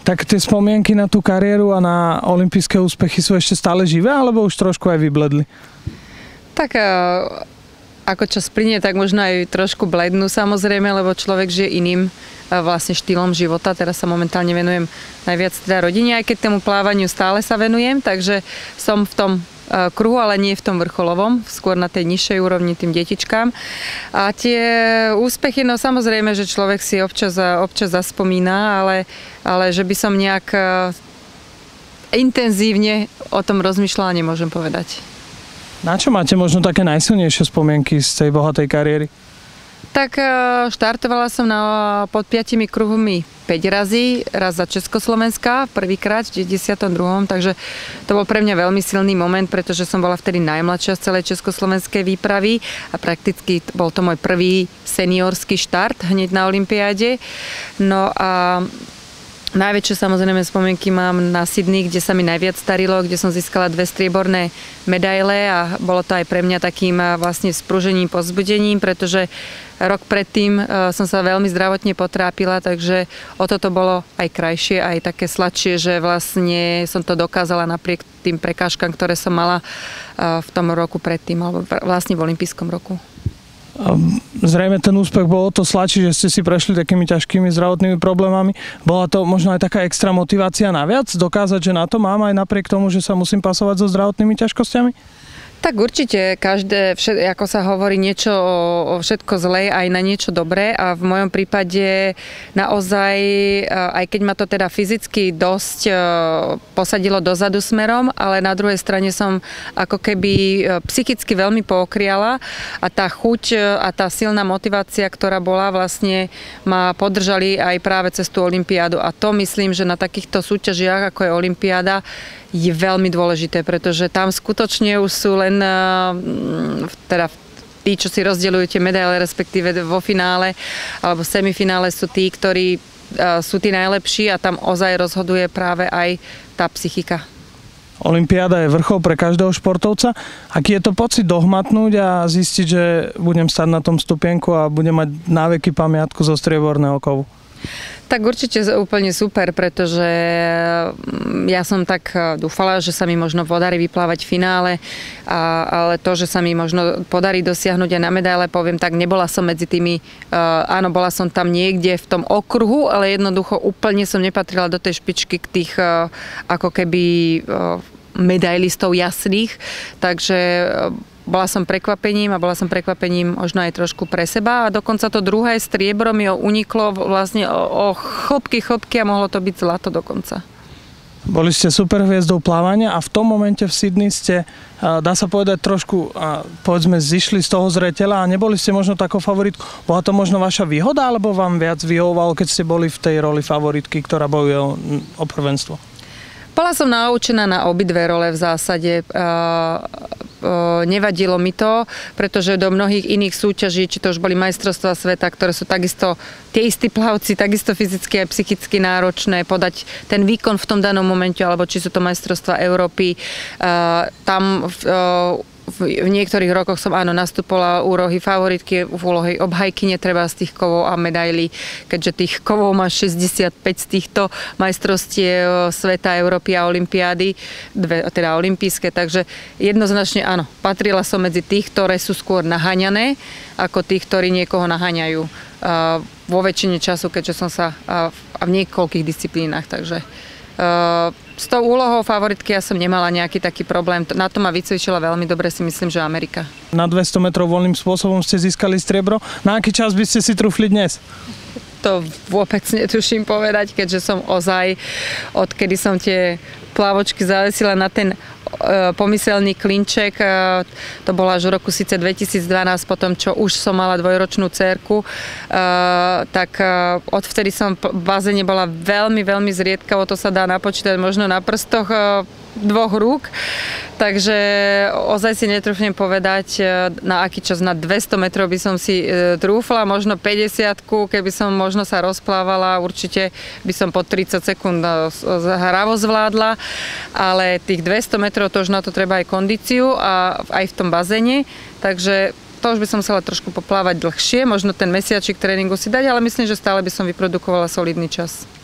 Tak tie spomienky na tú kariéru a na olympijské úspechy sú ešte stále živé, alebo už trošku aj vybledli? Tak ako čas plynie, tak možno aj trošku blednú samozrejme, lebo človek žije iným vlastne štýlom života. Teraz sa momentálne venujem najviac teda rodine, aj keď tomu plávaniu stále sa venujem, takže som v tom kruhu, ale nie v tom vrcholovom, skôr na tej nižšej úrovni tým detičkám. A tie úspechy, no samozrejme, že človek si občas zaspomína, ale že by som nejak intenzívne o tom rozmýšľala, nemôžem povedať. Na čo máte možno také najsilnejšie spomienky z tej bohatej kariéry? Tak štartovala som pod 5 kruhmi 5 razy, raz za Československa, prvýkrát v 92. Takže to bol pre mňa veľmi silný moment, pretože som bola vtedy najmladšia z celej československej výpravy a prakticky bol to môj prvý seniorský štart hneď na olympiáde. No a najväčšie samozrejme spomienky mám na Sydney, kde sa mi najviac darilo, kde som získala 2 strieborné medaile a bolo to aj pre mňa takým vlastne sprúžením, povzbudením, pretože rok predtým som sa veľmi zdravotne potrápila, takže o toto bolo aj krajšie, aj také sladšie, že vlastne som to dokázala napriek tým prekážkam, ktoré som mala v tom roku predtým, alebo vlastne v olympijskom roku. Zrejme ten úspech bol o to sladší, že ste si prešli takými ťažkými zdravotnými problémami. Bola to možno aj taká extra motivácia naviac? Dokázať, že na to mám aj napriek tomu, že sa musím pasovať so zdravotnými ťažkosťami? Tak určite, ako sa hovorí, niečo o všetko zlé, aj na niečo dobré a v mojom prípade naozaj, aj keď ma to teda fyzicky dosť posadilo dozadu smerom, ale na druhej strane som ako keby psychicky veľmi pookriala a tá chuť a tá silná motivácia, ktorá bola, vlastne ma podržali aj práve cez tú olympiádu a to myslím, že na takýchto súťažiach, ako je olympiáda, je veľmi dôležité, pretože tam skutočne už sú len teda tí, čo si rozdeľujú tie medaile, respektíve vo finále alebo v semifinále sú tí, ktorí sú tí najlepší a tam ozaj rozhoduje práve aj tá psychika. Olympiáda je vrchol pre každého športovca. Aký je to pocit dohmatnúť a zistiť, že budem stať na tom stupienku a budem mať naveky pamiatku zo strieborného kovu? Tak určite úplne super, pretože ja som tak dúfala, že sa mi možno podarí vyplávať v finále, ale to, že sa mi možno podarí dosiahnuť aj na medaile, poviem tak, nebola som medzi tými, áno, bola som tam niekde v tom okruhu, ale jednoducho úplne som nepatrila do tej špičky k tých ako keby medailistov jasných, takže bola som prekvapením a bola som prekvapením možno aj trošku pre seba a dokonca to druhé striebro mi uniklo vlastne o chlopky a mohlo to byť zlato dokonca. Boli ste superhviezdou plávania a v tom momente v Sydney ste, dá sa povedať, trošku, povedzme, zišli z toho zreteľa a neboli ste možno takou favoritkou. Bola to možno vaša výhoda, alebo vám viac vyhovovalo, keď ste boli v tej roli favoritky, ktorá bojuje o prvenstvo? Bola som naučená na obidve role v zásade. Nevadilo mi to, pretože do mnohých iných súťaží, či to už boli majstrovstvá sveta, ktoré sú takisto tie istí plavci, takisto fyzicky a psychicky náročné, podať ten výkon v tom danom momente, alebo či sú to majstrovstvá Európy. Tam v niektorých rokoch som áno nastupovala úlohy favoritky, v úlohy obhajkyne treba z tých kovov a medailí, keďže tých kovov má 65 z týchto majstrovstiev sveta, Európy a olympiády, teda olympijské, takže jednoznačne áno, patrila som medzi tých, ktoré sú skôr naháňané, ako tých, ktorí niekoho naháňajú vo väčšine času, keďže som sa v niekoľkých disciplínach, takže s tou úlohou favoritky ja som nemala nejaký taký problém. Na to ma vycvičila veľmi dobre, si myslím, že Amerika. Na 200 metrov voľným spôsobom ste získali striebro. Na aký čas by ste si trúfli dnes? To vôbec netuším povedať, keďže som ozaj, odkedy som tie plávočky zavesila na ten pomyselný klinček, to bolo až v roku síce 2012, potom čo už som mala dvojročnú dcérku, tak odvtedy som v bazéne bola veľmi, veľmi zriedkavo, to sa dá napočítať možno na prstoch dvoch rúk, takže ozaj si netrúfnem povedať, na aký čas, na 200 metrov by som si trúfla, možno 50-ku, keby som možno sa rozplávala, určite by som po 30 sekúnd hravo zvládla, ale tých 200 metrov, to už na to treba aj kondíciu a aj v tom bazéne, takže to už by som musela trošku poplávať dlhšie, možno ten mesiačik tréningu si dať, ale myslím, že stále by som vyprodukovala solidný čas.